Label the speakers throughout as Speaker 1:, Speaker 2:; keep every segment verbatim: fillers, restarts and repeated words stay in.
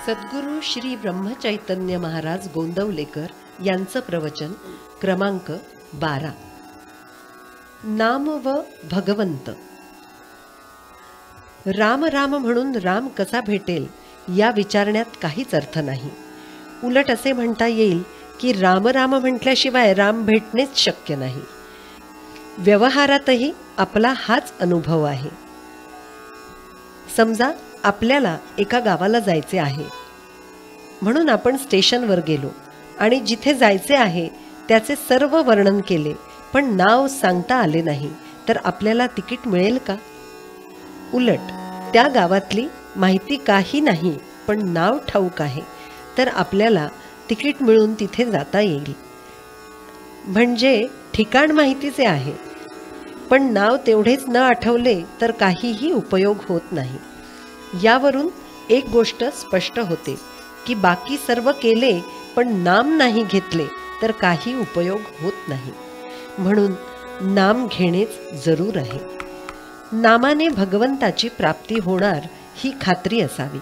Speaker 1: सद्गुरू श्री ब्रह्मचैतन्य महाराज गोंदवलेकर यांचं प्रवचन क्रमांक बारा. नाम व भगवंत. राम राम म्हणून राम कसा भेटेल या विचारण्यात काहीच अर्थ नाही. उलट असे म्हणता येईल की राम राम म्हटल्याशिवाय राम भेटणेच शक्य नाही. व्यवहारातही आपला हाच अनुभव आहे. समजा आपल्याला एका गावाला जायचे आहे म्हणून आपण स्टेशनवर गेलो आणि जिथे जायचे आहे त्याचे सर्व वर्णन केले, पण नाव सांगता आले नाही तर आपल्याला तिकीट मिळेल का? उलट त्या गावातली माहिती काही नाही पण नाव ठाऊक आहे तर आपल्याला तिकीट मिळून तिथे जाता येईल. म्हणजे ठिकाण माहितीचे आहे पण नाव तेवढेच न आठवले तर काहीही उपयोग होत नाही. यावरून एक गोष्ट स्पष्ट होते की बाकी सर्व केले पण नाम नाही घेतले तर काही उपयोग होत नाही. म्हणून नाम घेणेच जरूर आहे. नामाने भगवंताची प्राप्ती होणार ही खात्री असावी.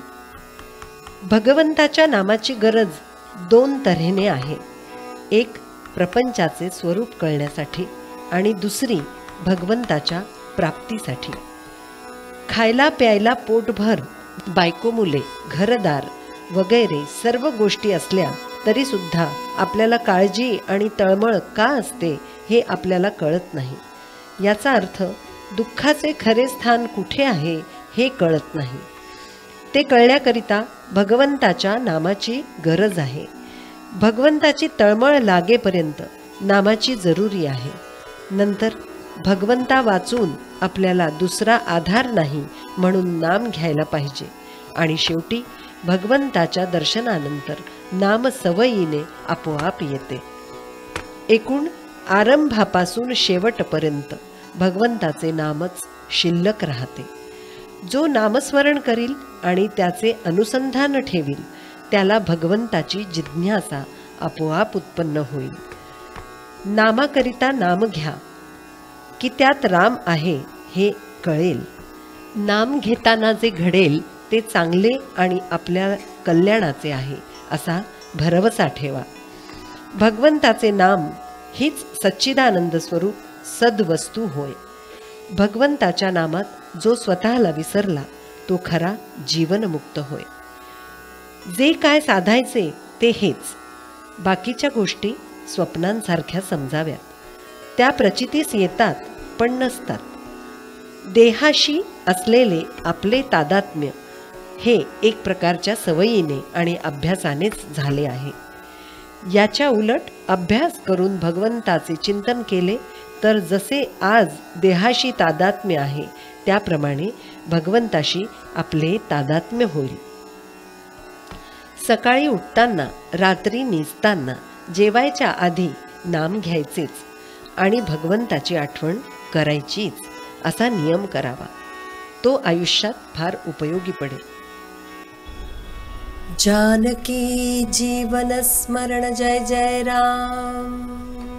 Speaker 1: भगवंताच्या नामाची गरज दोन तऱ्हेने आहे. एक प्रपंचाचे स्वरूप कळण्यासाठी आणि दुसरी भगवंताच्या प्राप्तीसाठी. खायला प्यायला पोटभर, बायको मुले, घरदार वगैरे सर्व गोष्टी असल्या तरी सुद्धा आपल्याला काळजी आणि तळमळ का असते हे आपल्याला कळत नाही. याचा अर्थ दुःखाचे खरे स्थान कुठे आहे हे कळत नाही. ते कळण्याकरिता भगवंताच्या नामाची गरज आहे. भगवंताची तळमळ लागेपर्यंत नामाची जरुरी आहे. नंतर भगवंता वाचून आपल्याला दुसरा आधार नाही म्हणून नाम घ्यायला पाहिजे. आणि शेवटी भगवंताच्या दर्शनानंतर नाम सवयीने आपोआप येते. एकूण आरंभापासून शेवटपर्यंत भगवंताचे नामच शिल्लक राहते. जो नामस्मरण करील आणि त्याचे अनुसंधान ठेवील त्याला भगवंताची जिज्ञासा आपोआप उत्पन्न होईल. नामाकरिता नाम घ्या की त्यात राम आहे हे कळेल. नाम घेताना जे घडेल ते चांगले आणि आपल्या कल्याणाचे आहे असा भरवसा ठेवा. भगवंताचे नाम हीच सच्चिदानंद स्वरूप सद्वस्तू होय. भगवंताच्या नामात जो स्वतःला विसरला तो खरा जीवनमुक्त होय. जे काय साधायचे ते हेच. बाकीच्या गोष्टी स्वप्नांसारख्या समजाव्यात. त्या प्रचितीस येतात पण नसतात. देहाशी असलेले आपले तादात्म्य हे एक प्रकारच्या सवयीने आणि अभ्यासानेच झाले आहे. याच्या उलट अभ्यास करून भगवंताचे चिंतन केले तर जसे आज देहाशी तादात्म्य आहे त्याप्रमाणे भगवंताशी आपले तादात्म्य होईल. सकाळी उठताना, रात्री निजताना, जेवायच्या आधी नाम घ्यायचेच आणि भगवंताची आठवण करायचीच असा नियम करावा. तो आयुष्यात फार उपयोगी पडेल. जानकी जीवन स्मरण जय जय राम.